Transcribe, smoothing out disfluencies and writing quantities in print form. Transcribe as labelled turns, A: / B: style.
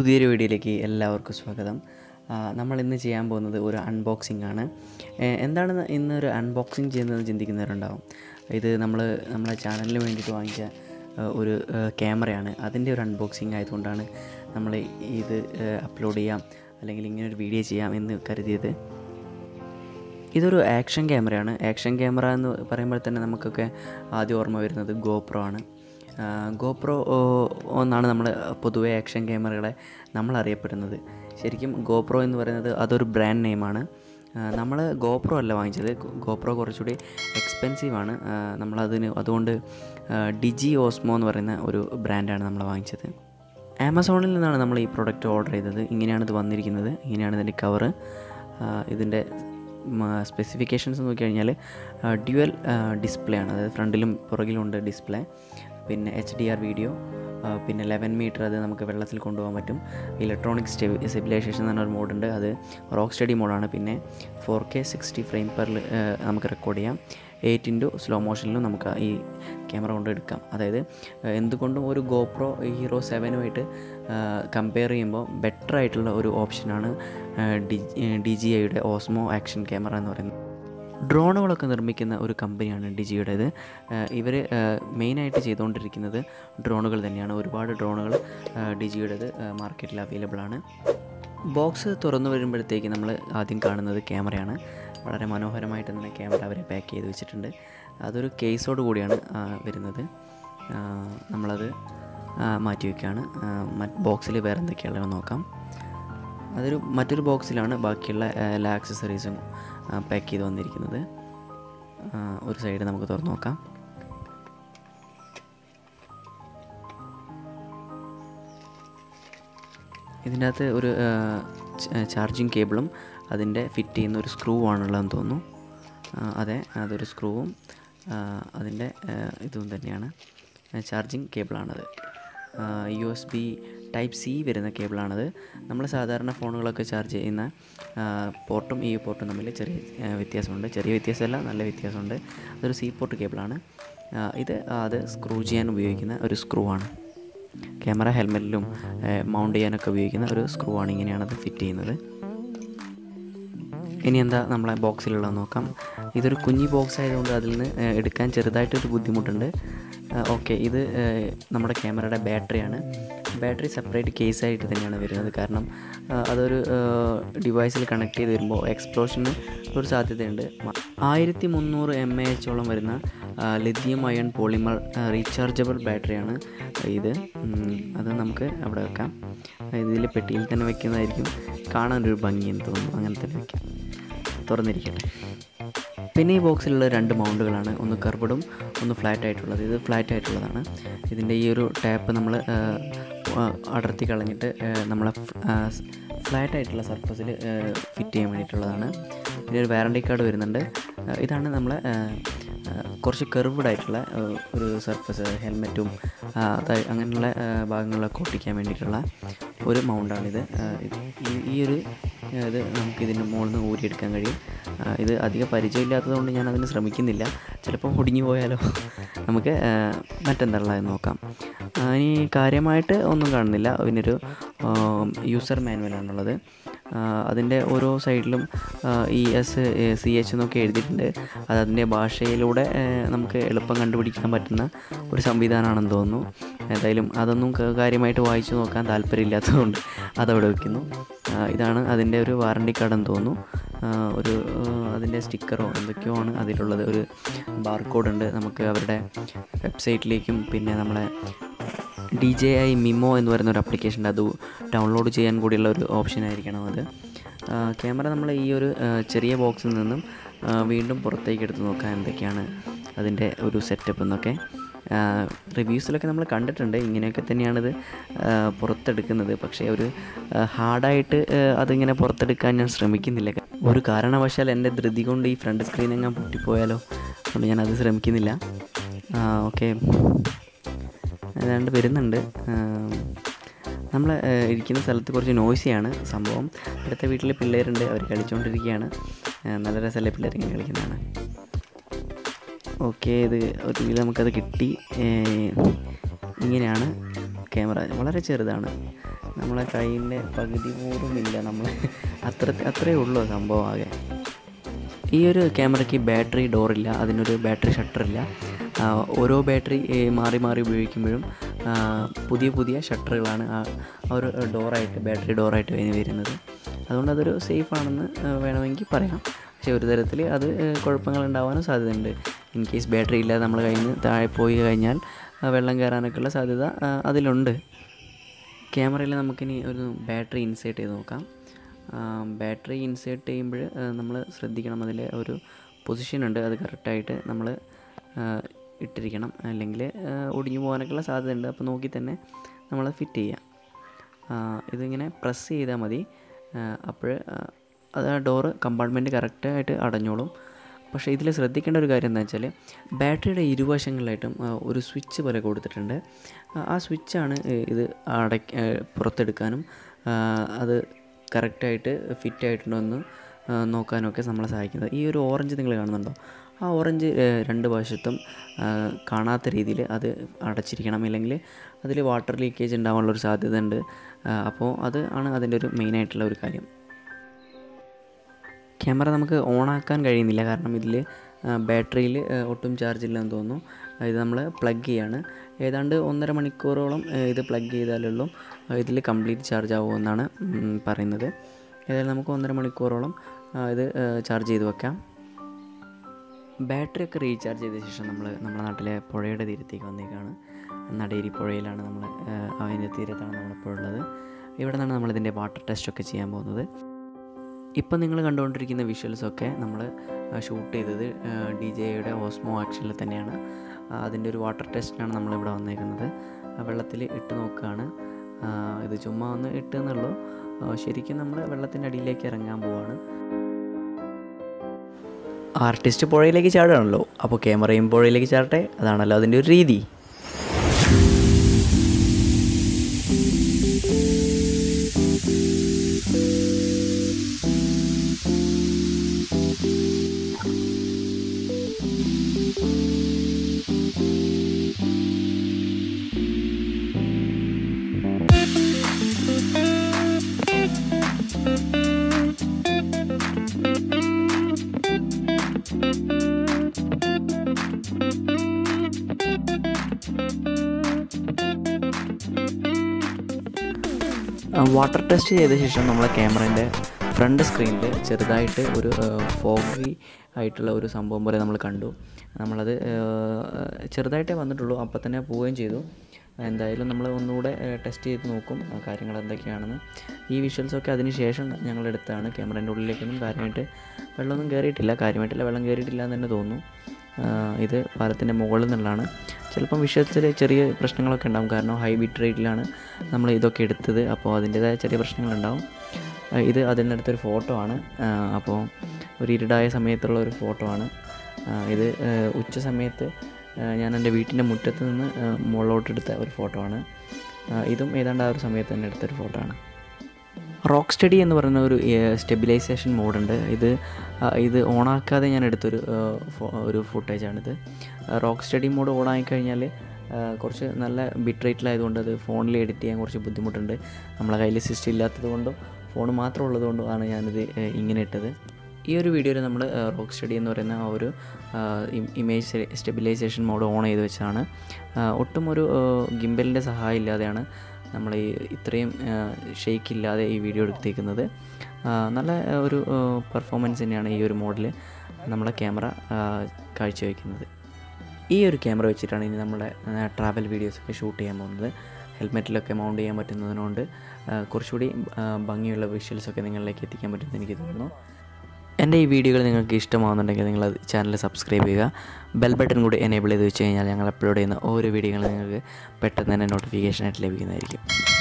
A: പുതിയൊരു വീഡിയോയിലേക്ക് എല്ലാവർക്കും സ്വാഗതം. നമ്മൾ ഇന്ന് ചെയ്യാൻ പോകുന്നത് ഒരു അൺബോക്സിംഗ് ആണ്. എന്താണ് ഇന്നൊരു അൺബോക്സിംഗ് ചെയ്യുന്നതെന്ന് ചിന്തിക്കുന്നവരുണ്ടാവും. ഇത് നമ്മളെ ചാനലിന് വേണ്ടിയിട്ട് വാങ്ങിച്ച ഒരു ക്യാമറയാണ്. അതിൻ്റെ ഒരു അൺബോക്സിംഗ് ആയതുകൊണ്ടാണ് നമ്മൾ ഇത് അപ്ലോഡ് ചെയ്യാം അല്ലെങ്കിൽ ഇങ്ങനൊരു വീഡിയോ ചെയ്യാം എന്ന് കരുതിയത്. ഇതൊരു ആക്ഷൻ ക്യാമറയാണ്. ആക്ഷൻ ക്യാമറ എന്ന് പറയുമ്പോൾ തന്നെ നമുക്കൊക്കെ ആദ്യം ഓർമ്മ വരുന്നത് ഗോപ്രോ ആണ്. ഗോപ്രോ എന്നാണ് നമ്മൾ പൊതുവേ ആക്ഷൻ ക്യാമറകളെ നമ്മൾ അറിയപ്പെടുന്നത്. ശരിക്കും ഗോപ്രോ എന്ന് പറയുന്നത് അതൊരു ബ്രാൻഡ് നെയിമാണ്. നമ്മൾ ഗോപ്രോ അല്ല വാങ്ങിച്ചത്. ഗോപ്രോ കുറച്ചുകൂടി എക്സ്പെൻസീവാണ്. അതുകൊണ്ട് ഡിജി ഓസ്മോ എന്ന് പറയുന്ന ഒരു ബ്രാൻഡാണ് നമ്മൾ വാങ്ങിച്ചത്. ആമസോണിൽ നിന്നാണ് നമ്മൾ ഈ പ്രൊഡക്റ്റ് ഓർഡർ ചെയ്തത്. ഇങ്ങനെയാണ് ഇത് വന്നിരിക്കുന്നത്. ഇങ്ങനെയാണ് ഇതിൻ്റെ കവറ്. ഇതിൻ്റെ സ്പെസിഫിക്കേഷൻസ് നോക്കിക്കഴിഞ്ഞാൽ ഡ്യുവൽ ഡിസ്പ്ലേ ആണ്. അതായത് ഫ്രണ്ടിലും പുറകിലും ഉണ്ട് ഡിസ്പ്ലേ. പിന്നെ HDR വീഡിയോ, പിന്നെ 11 മീറ്റർ അത് നമുക്ക് വെള്ളത്തിൽ കൊണ്ടുപോകാൻ പറ്റും. ഇലക്ട്രോണിക് സ്റ്റെബിലൈസേഷൻ എന്ന് പറഞ്ഞൊരു മോഡുണ്ട്. അത് റോക്ക് സ്റ്റഡി മോഡാണ്. പിന്നെ 4K 60 ഫ്രെയിം പെർ നമുക്ക് റെക്കോർഡ് ചെയ്യാം. 8x സ്ലോ മോഷനിലും നമുക്ക് ഈ ക്യാമറ കൊണ്ട് എടുക്കാം. അതായത് എന്തുകൊണ്ടും ഒരു ഗോപ്രോ ഹീറോ 7 കമ്പയർ ചെയ്യുമ്പോൾ ബെറ്റർ ആയിട്ടുള്ള ഒരു ഓപ്ഷനാണ് DJIയുടെ ഓസ്മോ ആക്ഷൻ ക്യാമറ എന്ന് പറയുന്നത്. ഡ്രോണുകളൊക്കെ നിർമ്മിക്കുന്ന ഒരു കമ്പനിയാണ് ഡിജിയുടേത്. ഇവർ മെയിനായിട്ട് ചെയ്തുകൊണ്ടിരിക്കുന്നത് ഡ്രോണുകൾ തന്നെയാണ്. ഒരുപാട് ഡ്രോണുകൾ ഡിജിയുടേത് മാർക്കറ്റിൽ അവൈലബിൾ ആണ്. ബോക്സ് തുറന്നു വരുമ്പോഴത്തേക്ക് നമ്മൾ ആദ്യം കാണുന്നത് ക്യാമറയാണ്. വളരെ മനോഹരമായിട്ട് തന്നെ ക്യാമറ അവരെ പാക്ക് ചെയ്ത് വെച്ചിട്ടുണ്ട്. അതൊരു കേസോട് കൂടിയാണ് വരുന്നത്. നമ്മളത് മാറ്റി വയ്ക്കുകയാണ്. ബോക്സിൽ വേറെ എന്തൊക്കെയാണെന്ന് നോക്കാം. മറ്റൊരു ബോക്സിലാണ് ബാക്കിയുള്ള എല്ലാ ആക്സസറീസും പാക്ക് ചെയ്ത് വന്നിരിക്കുന്നത്. ഒരു സൈഡ് നമുക്ക് തുറന്ന് നോക്കാം. ഇതിൻ്റെ അകത്ത് ഒരു ചാർജിങ് കേബിളും അതിൻ്റെ ഫിറ്റ് ചെയ്യുന്ന ഒരു സ്ക്രൂ ആണുള്ളതെന്ന് തോന്നുന്നു. അതെ, അതൊരു സ്ക്രൂവും അതിൻ്റെ ഇതും തന്നെയാണ്. ചാർജിങ് കേബിളാണത്. USB Type-C വരുന്ന കേബിളാണത്. നമ്മൾ സാധാരണ ഫോണുകളൊക്കെ ചാർജ് ചെയ്യുന്ന പോർട്ടും ഈ പോർട്ടും തമ്മിൽ ചെറിയ വ്യത്യാസമുണ്ട്. ചെറിയ വ്യത്യാസമല്ല, നല്ല വ്യത്യാസമുണ്ട്. അതൊരു C പോർട്ട് കേബിളാണ്. അത് സ്ക്രൂ ചെയ്യാൻ ഉപയോഗിക്കുന്ന ഒരു സ്ക്രൂ ആണ്. ക്യാമറ ഹെൽമെറ്റിലും മൗണ്ട് ചെയ്യാനൊക്കെ ഉപയോഗിക്കുന്ന ഒരു സ്ക്രൂ ആണ്. ഇങ്ങനെയാണത് ഫിറ്റ് ചെയ്യുന്നത്. ഇനി എന്താ നമ്മളെ ബോക്സിലുള്ളത് നോക്കാം. ഇതൊരു കുഞ്ഞി ബോക്സ് ആയതുകൊണ്ട് അതിൽ നിന്ന് എടുക്കാൻ ചെറുതായിട്ടൊരു ബുദ്ധിമുട്ടുണ്ട്. ഓക്കെ, ഇത് നമ്മുടെ ക്യാമറയുടെ ബാറ്ററിയാണ്. ബാറ്ററി സെപ്പറേറ്റ് കേസായിട്ട് തന്നെയാണ് വരുന്നത്. കാരണം അതൊരു ഡിവൈസിൽ കണക്ട് ചെയ്ത് വരുമ്പോൾ എക്സ്പ്ലോഷന് ഒരു സാധ്യതയുണ്ട്. 1300 mAh വരുന്ന ലിഥിയം അയൺ പോളിമർ റീചാർജബിൾ ബാറ്ററിയാണ് ഇത്. അത് നമുക്ക് അവിടെ വെക്കാം. ഇതിൽ പെട്ടിയിൽ തന്നെ വെക്കുന്നതായിരിക്കും കാണാനൊരു ഭംഗിയെന്ന് തോന്നുന്നു. അങ്ങനെ തന്നെ വെക്കാം. തുറന്നിരിക്കട്ടെ. പിന്നെ ഈ ബോക്സിലുള്ള 2 മൗണ്ടുകളാണ്. ഒന്ന് കർവ്ഡും ഒന്ന് ഫ്ലാറ്റ് ആയിട്ടുള്ളത്. ഇത് ഫ്ലാറ്റ് ആയിട്ടുള്ളതാണ്. ഇതിൻ്റെ ഈ ഒരു ടാപ്പ് നമ്മൾ അടർത്തി കളഞ്ഞിട്ട് നമ്മളെ ഫ്ലാറ്റ് ആയിട്ടുള്ള സർഫസിൽ ഫിറ്റ് ചെയ്യാൻ വേണ്ടിയിട്ടുള്ളതാണ്. പിന്നെ ഒരു വാറണ്ടി കാർഡ് വരുന്നുണ്ട്. ഇതാണ് നമ്മളെ കുറച്ച് കർവ്ഡ് ആയിട്ടുള്ള ഒരു സർഫസ്, ഹെൽമെറ്റും അങ്ങനെയുള്ള ഭാഗങ്ങളിലൊക്കെ ഒട്ടിക്കാൻ വേണ്ടിയിട്ടുള്ള ഒരു മൗണ്ടാണിത്. ഇത് നമുക്ക് ഇതിൻ്റെ മുകളിൽ നിന്ന് ഊരിയെടുക്കാൻ കഴിയും. ഇത് അധികം പരിചയമില്ലാത്തതുകൊണ്ട് ഞാൻ അതിന് ശ്രമിക്കുന്നില്ല. ചിലപ്പോൾ ഒടിഞ്ഞു പോയാലോ. നമുക്ക് മറ്റെന്താണെന്ന് നോക്കാം. ഇനി കാര്യമായിട്ട് ഒന്നും കാണുന്നില്ല. ഇതിനൊരു യൂസർ മാനുവലാണുള്ളത്. അതിൻ്റെ ഓരോ സൈഡിലും ESCH എന്നൊക്കെ എഴുതിയിട്ടുണ്ട്. അതിൻ്റെ ഭാഷയിലൂടെ നമുക്ക് എളുപ്പം കണ്ടുപിടിക്കാൻ പറ്റുന്ന ഒരു സംവിധാനമാണെന്ന് തോന്നുന്നു. ഏതായാലും അതൊന്നും കാര്യമായിട്ട് വായിച്ചു നോക്കാൻ താല്പര്യമില്ലാത്തതുകൊണ്ട് അതവിടെ വയ്ക്കുന്നു. ഇതാണ് അതിൻ്റെ ഒരു വാറണ്ടി കാർഡെന്ന് തോന്നുന്നു. അതിൻ്റെ സ്റ്റിക്കറോ എന്തൊക്കെയോ ആണ് അതിലുള്ളത്. ഒരു ബാർകോഡ് ഉണ്ട്. നമുക്ക് അവരുടെ വെബ്സൈറ്റിലേക്കും പിന്നെ നമ്മളെ DJI മിമോ എന്ന് പറയുന്ന ഒരു ആപ്ലിക്കേഷൻ്റെ അത് ഡൗൺലോഡ് ചെയ്യാൻ കൂടിയുള്ള ഒരു ഓപ്ഷൻ ആയിരിക്കണം അത്. ക്യാമറ നമ്മൾ ഈ ഒരു ചെറിയ ബോക്സിൽ നിന്നും വീണ്ടും പുറത്തേക്ക് എടുത്ത് നോക്കാൻ എന്തൊക്കെയാണ് അതിൻ്റെ ഒരു സെറ്റപ്പ് എന്നൊക്കെ റിവ്യൂസിലൊക്കെ നമ്മൾ കണ്ടിട്ടുണ്ട്. ഇങ്ങനെയൊക്കെ തന്നെയാണിത് പുറത്തെടുക്കുന്നത്. പക്ഷേ ഒരു ഹാർഡായിട്ട് അതിങ്ങനെ പുറത്തെടുക്കാൻ ഞാൻ ശ്രമിക്കുന്നില്ല. ഒരു കാരണവശാൽ എൻ്റെ ധൃതി കൊണ്ട് ഈ ഫ്രണ്ട് സ്ക്രീൻ എങ്ങാൻ പൊട്ടിപ്പോയാലോ, അതുകൊണ്ട് ഞാനത് ശ്രമിക്കുന്നില്ല. ഓക്കെ, ഏതാണ്ട് വരുന്നുണ്ട്. നമ്മൾ ഇരിക്കുന്ന സ്ഥലത്ത് കുറച്ച് നോയ്സിയാണ് സംഭവം. അടുത്ത വീട്ടിൽ പിള്ളേരുണ്ട്, അവർ കളിച്ചുകൊണ്ടിരിക്കുകയാണ്. നല്ല രസമല്ലേ പിള്ളേർ ഇങ്ങനെ കളിക്കുന്നതാണ്. ഓക്കെ, ഇത് ഒരു നമുക്കത് കിട്ടി. ഇങ്ങനെയാണ് ക്യാമറ വളരെ ചെറുതാണ്, നമ്മളെ കയ്യിൻ്റെ പകുതി പോലും ഇല്ല, നമ്മൾ അത്രയേ ഉള്ളൂ സംഭവം ആകെ. ഈ ഒരു ക്യാമറയ്ക്ക് ബാറ്ററി ഡോറില്ല, അതിനൊരു ബാറ്ററി ഷട്ടറില്ല. ഓരോ ബാറ്ററി മാറി മാറി ഉപയോഗിക്കുമ്പോഴും പുതിയ ഷട്ടറുകളാണ് ആ ഒരു ബാറ്ററി ഡോറായിട്ട് വരുന്നത്. അതുകൊണ്ട് അതൊരു സേഫാണെന്ന് വേണമെങ്കിൽ പറയാം. പക്ഷേ ഒരു തരത്തിൽ അത് കുഴപ്പങ്ങളുണ്ടാവാനും സാധ്യതയുണ്ട്. ഇൻ കേസ് ബാറ്ററി ഇല്ലാതെ നമ്മൾ കയ്യിൽ നിന്ന് താഴെ പോയി കഴിഞ്ഞാൽ വെള്ളം കയറാനൊക്കെയുള്ള സാധ്യത അതിലുണ്ട്. ക്യാമറയിൽ നമുക്കിനി ഒരു ബാറ്ററി ഇൻസേർട്ട് ചെയ്ത് നോക്കാം. ബാറ്ററി ഇൻസേർട്ട് ചെയ്യുമ്പോൾ നമ്മൾ ശ്രദ്ധിക്കണം, അതിൽ ഒരു പൊസിഷനുണ്ട്, അത് കറക്റ്റായിട്ട് നമ്മൾ ഇട്ടിരിക്കണം, അല്ലെങ്കിൽ ഒടിഞ്ഞു പോകാനൊക്കെയുള്ള സാധ്യതയുണ്ട്. അപ്പോൾ നോക്കി തന്നെ നമ്മൾ ഫിറ്റ് ചെയ്യാം. ഇതിങ്ങനെ പ്രസ് ചെയ്താൽ മതി, അപ്പോൾ അത് ആ ഡോറ് കമ്പാർട്ട്മെൻറ്റ് കറക്റ്റായിട്ട് അടഞ്ഞോളും. പക്ഷേ ഇതിൽ ശ്രദ്ധിക്കേണ്ട ഒരു കാര്യം എന്താ വെച്ചാൽ ബാറ്ററിയുടെ ഇരുവശങ്ങളിലായിട്ടും ഒരു സ്വിച്ച് പോലെ കൊടുത്തിട്ടുണ്ട്. ആ സ്വിച്ചാണ് ഇത് പുറത്തെടുക്കാനും അത് കറക്റ്റായിട്ട് ഫിറ്റായിട്ടുണ്ടോ എന്ന് നോക്കാനൊക്കെ നമ്മളെ സഹായിക്കുന്നത്. ഈ ഒരു ഓറഞ്ച് നിങ്ങൾ കാണുന്നുണ്ടോ? ആ ഓറഞ്ച് രണ്ട് വശത്തും കാണാത്ത രീതിയിൽ അത് അടച്ചിരിക്കണം, ഇല്ലെങ്കിൽ അതിൽ വാട്ടർ ലീക്കേജ് ഉണ്ടാകാനുള്ളൊരു സാധ്യത ഉണ്ട്. അപ്പോൾ അത് ആണ് അതിൻ്റെ ഒരു മെയിനായിട്ടുള്ള ഒരു കാര്യം. ക്യാമറ നമുക്ക് ഓണാക്കാൻ കഴിയുന്നില്ല, കാരണം ഇതിൽ ബാറ്ററിയിൽ ഒട്ടും ചാർജില്ലെന്ന് തോന്നുന്നു. ഇത് നമ്മൾ പ്ലഗ് ചെയ്യാണ്. ഏതാണ്ട് 1.5 മണിക്കൂറോളം ഇത് പ്ലഗ് ചെയ്താലുള്ളൂ ഇതിൽ കംപ്ലീറ്റ് ചാർജ് ആവുമെന്നാണ് പറയുന്നത്. ഏതായാലും നമുക്ക് 1.5 മണിക്കൂറോളം ഇത് ചാർജ് ചെയ്ത് വെക്കാം. ബാറ്ററി ഒക്കെ റീചാർജ് ചെയ്ത ശേഷം നമ്മുടെ നാട്ടിലെ പുഴയുടെ തീരത്തേക്ക് വന്നേക്കാണ്. നടേരി പുഴയിലാണ് നമ്മൾ, അതിൻ്റെ തീരത്താണ് നമ്മളിപ്പോൾ ഉള്ളത്. ഇവിടെ നിന്നാണ് നമ്മളിതിൻ്റെ വാട്ടർ ടെസ്റ്റൊക്കെ ചെയ്യാൻ പോകുന്നത്. ഇപ്പം നിങ്ങൾ കണ്ടുകൊണ്ടിരിക്കുന്ന വിഷ്വൽസൊക്കെ നമ്മൾ ഷൂട്ട് ചെയ്തത് DJIയുടെ ഓസ്മോ ആക്ഷനിൽ തന്നെയാണ്. അതിൻ്റെ ഒരു വാട്ടർ ടെസ്റ്റിനാണ് നമ്മളിവിടെ വന്നേക്കുന്നത്. വെള്ളത്തിൽ ഇട്ട് നോക്കുകയാണ്. ഇത് ചുമ്മാ ഒന്ന് ഇട്ടെന്നുള്ളൂ, ശരിക്കും നമ്മൾ വെള്ളത്തിൻ്റെ അടിയിലേക്ക് ഇറങ്ങാൻ പോവാണ്. ആർട്ടിസ്റ്റ് പുഴയിലേക്ക് ചാടുകയാണല്ലോ, അപ്പോൾ ക്യാമറയും പുഴയിലേക്ക് ചാടട്ടെ, അതാണല്ലോ അതിൻ്റെ ഒരു രീതി. വാട്ടർ ടെസ്റ്റ് ചെയ്ത ശേഷം നമ്മളെ ക്യാമറേൻ്റെ ഫ്രണ്ട് സ്ക്രീനിൽ ചെറുതായിട്ട് ഒരു ഫോഗി ആയിട്ടുള്ള ഒരു സംഭവം പോലെ നമ്മൾ കണ്ടു. നമ്മളത് ചെറുതായിട്ടേ വന്നിട്ടുള്ളൂ, അപ്പോൾ തന്നെ പോവുകയും ചെയ്തു. എന്തായാലും നമ്മൾ ഒന്നുകൂടെ ടെസ്റ്റ് ചെയ്ത് നോക്കും കാര്യങ്ങൾ എന്തൊക്കെയാണെന്ന്. ഈ വിഷ്വൽസൊക്കെ അതിന് ശേഷം ഞങ്ങളെടുത്താണ്. ക്യാമറേൻ്റെ ഉള്ളിലേക്കൊന്നും കാര്യമായിട്ട് വെള്ളം കയറിയിട്ടില്ല എന്ന് തന്നെ തോന്നുന്നു. ഇത് പാലത്തിൻ്റെ മുകളിൽ നിന്നുള്ളതാണ്. ചിലപ്പം വിഷ്വൽസിൽ ചെറിയ പ്രശ്നങ്ങളൊക്കെ ഉണ്ടാകും, കാരണം ഹൈ ബിറ്റ് റേറ്റിലാണ് നമ്മൾ ഇതൊക്കെ എടുത്തത്, അപ്പോൾ അതിൻ്റേതായ ചെറിയ പ്രശ്നങ്ങളുണ്ടാവും. ഇത് അതിനടുത്തൊരു ഫോട്ടോ ആണ്. അപ്പോൾ ഒരു ഇരുടായ സമയത്തുള്ള ഒരു ഫോട്ടോ ആണ് ഇത്. ഉച്ച സമയത്ത് ഞാൻ എൻ്റെ വീട്ടിൻ്റെ മുറ്റത്ത് നിന്ന് മുകളിലോട്ടെടുത്ത ഒരു ഫോട്ടോ ആണ്. ഇതും ഏതാണ്ട് ആ ഒരു സമയത്ത് തന്നെ എടുത്തൊരു ഫോട്ടോ ആണ്. റോക്ക് സ്റ്റഡി എന്ന് പറയുന്ന ഒരു സ്റ്റെബിലൈസേഷൻ മോഡുണ്ട്. ഇത് ഓണാക്കാതെ ഞാൻ എടുത്തൊരു ഫുട്ടേജാണിത്. റോക്ക് സ്റ്റഡി മോഡ് ഓണായിക്കഴിഞ്ഞാൽ കുറച്ച് നല്ല ബിറ്റ് റേറ്റിലായതുകൊണ്ട് അത് ഫോണിൽ എഡിറ്റ് ചെയ്യാൻ കുറച്ച് ബുദ്ധിമുട്ടുണ്ട്. നമ്മളെ കയ്യിൽ സിസ്റ്റം ഇല്ലാത്തത് കൊണ്ടും ഫോൺ മാത്രം ഉള്ളതുകൊണ്ടുമാണ് ഞാനിത് ഇങ്ങനെ ഇട്ടത്. ഈ ഒരു വീഡിയോയിൽ നമ്മൾ റോക്ക് സ്റ്റഡി എന്ന് പറയുന്ന ആ ഒരു ഇമേജ് സ്റ്റെബിലൈസേഷൻ മോഡ് ഓൺ ചെയ്ത് വെച്ചാണ്. ഒട്ടും ഒരു ഗിംബലിൻ്റെ സഹായം ഇല്ലാതെയാണ് നമ്മൾ ഇത്രയും ഷെയ്ക്ക് ഇല്ലാതെ ഈ വീഡിയോ എടുത്തേക്കുന്നത്. നല്ല ഒരു പെർഫോമൻസ് തന്നെയാണ് ഈ ഒരു മോഡിൽ നമ്മളെ ക്യാമറ കാഴ്ചവെക്കുന്നത്. ഈ ഒരു ക്യാമറ വെച്ചിട്ടാണ് ഇനി നമ്മുടെ ട്രാവൽ വീഡിയോസൊക്കെ ഷൂട്ട് ചെയ്യാൻ പോകുന്നത്. ഹെൽമെറ്റിലൊക്കെ മൗണ്ട് ചെയ്യാൻ പറ്റുന്നതിനോണ്ട് കുറച്ചുകൂടി ഭംഗിയുള്ള വിഷ്വൽസൊക്കെ നിങ്ങളിലേക്ക് എത്തിക്കാൻ പറ്റുമെന്ന് എനിക്ക് തോന്നുന്നു. എൻ്റെ ഈ വീഡിയോകൾ നിങ്ങൾക്ക് ഇഷ്ടമാകുന്നുണ്ടെങ്കിൽ നിങ്ങൾ ചാനൽ സബ്സ്ക്രൈബ് ചെയ്യുക. ബെൽ ബട്ടൺ കൂടി എനേബിൾ ചെയ്ത് വെച്ച് കഴിഞ്ഞാൽ ഞങ്ങൾ അപ്ലോഡ് ചെയ്യുന്ന ഓരോ വീഡിയോകളും നിങ്ങൾക്ക് പെട്ടെന്ന് തന്നെ നോട്ടിഫിക്കേഷനായിട്ട് ലഭിക്കുന്നതായിരിക്കും.